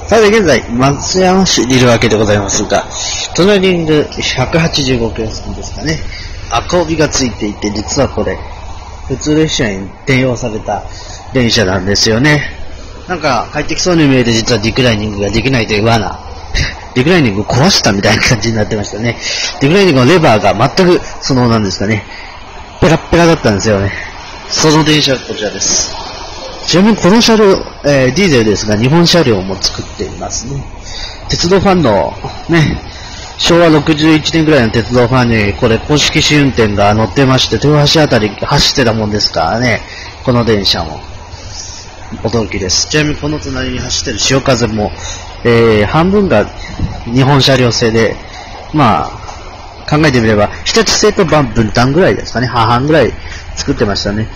さて現在、松山市にいるわけでございますが、隣にいる185キロ過ぎですかね。赤帯がついていて、実はこれ、普通列車に転用された電車なんですよね。なんか、快適そうに見えて実はリクライニングができないという罠。リクライニング壊したみたいな感じになってましたね。リクライニングのレバーが全く、なんですかね、ペラッペラだったんですよね。その電車はこちらです。ちなみにこの車両、ディーゼルですが、日本車両も作っていますね。鉄道ファンの、ね、昭和61年ぐらいの鉄道ファンに、これ公式試運転が乗ってまして、豊橋あたり走ってたもんですからね、この電車も。驚きです。ちなみにこの隣に走ってる潮風も、半分が日本車両製で、まあ、考えてみれば、日立製と分担ぐらいですかね、半々ぐらい作ってましたね。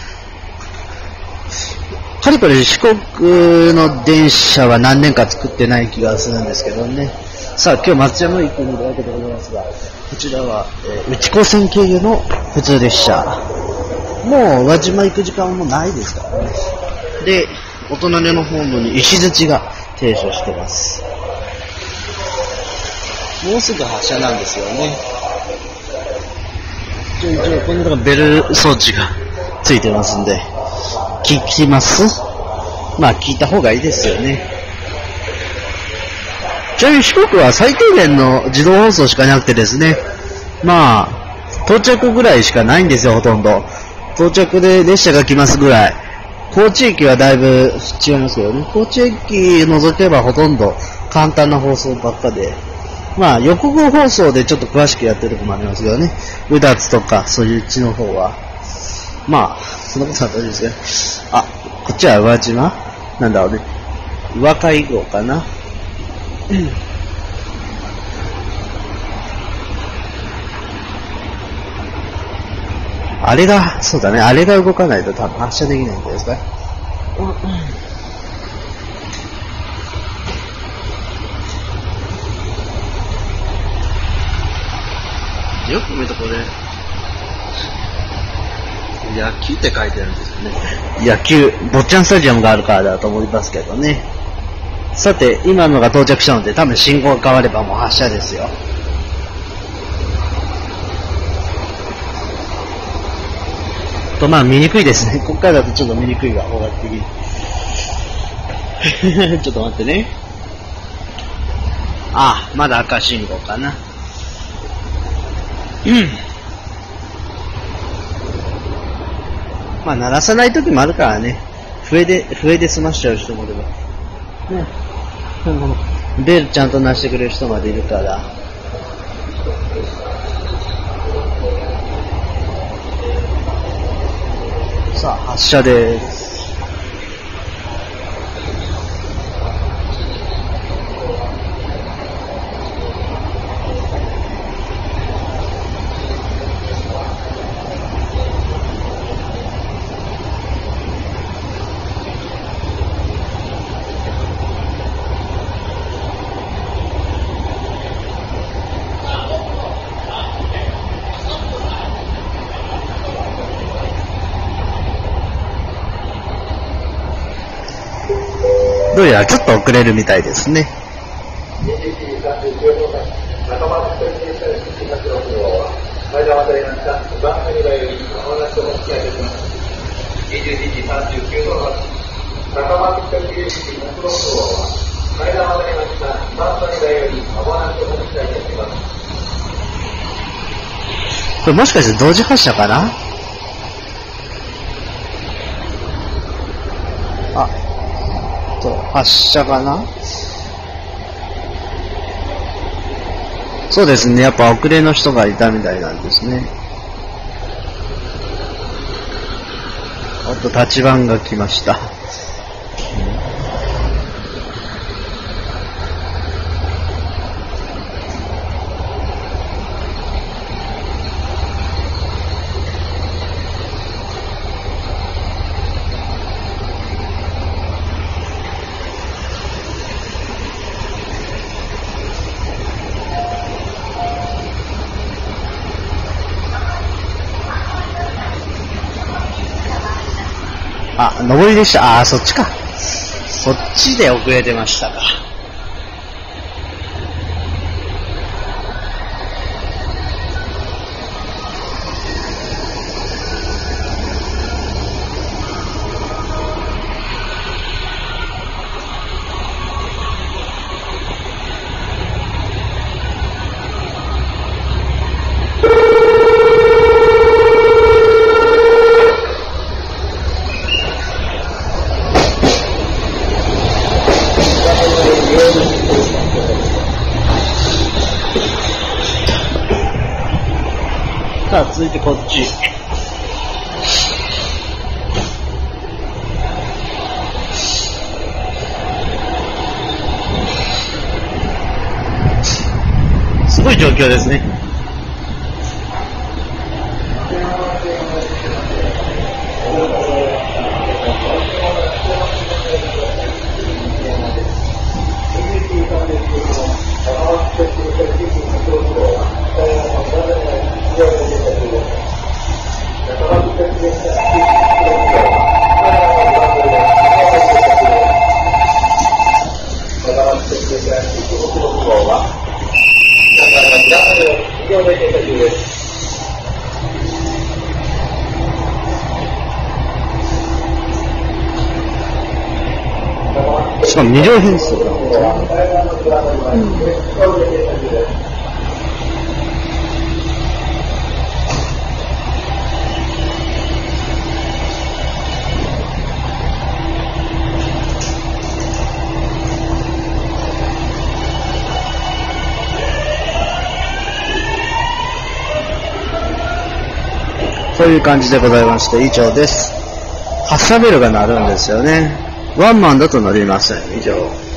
かれこれ四国の電車は何年か作ってない気がするんですけどね。さあ、今日松山駅にいるわけでございますが、こちらは、内高線経由の普通列車。もう宇和島行く時間もないですからね。で、お隣のホームに石槌が停車してます。もうすぐ発車なんですよね。この中ベル装置がついてますんで、聞きます？まあ聞いた方がいいですよね。ちなみに四国は最低限の自動放送しかなくてですね、まあ、到着ぐらいしかないんですよ、ほとんど。到着で列車が来ますぐらい。高知駅はだいぶ違いますけどね。高知駅除けばほとんど簡単な放送ばっかで。まあ、横号放送でちょっと詳しくやってるとこもありますけどね。うだつとか、そういう地の方は。まあ、そんなことは大丈夫ですけど。あ、こっちは宇和島なんだろうね。宇和海号かな。あれが、そうだね。あれが動かないと多分発車できないんじゃないですか。よく見るとこれ、野球って書いてあるんですよね。野球、坊ちゃんスタジアムがあるからだと思いますけどね。さて、今のが到着したので、多分信号が変わればもう発車ですよ。と、まあ見にくいですね。ここからだとちょっと見にくいが方角的に。ちょっと待ってね。あ、まだ赤信号かな。まあ鳴らさない時もあるからね。笛で済ましちゃう人もいれば。ね。ベルちゃんと鳴らしてくれる人までいるから。さあ、発車です。どうやらちょっと遅れるみたいですね。これもしかして同時発車かな？発車かな？そうですね。やっぱ遅れの人がいたみたいなんですね。あと立番が来ました。あ、上りでした。あ、そっちか。そっちで遅れてましたか。 さあ、続いてこっち。すごい状況ですね。しかも2両編成なんですね。という感じでございまして、以上です。発車ベルが鳴るんですよね。ワンマンだと鳴りません。以上。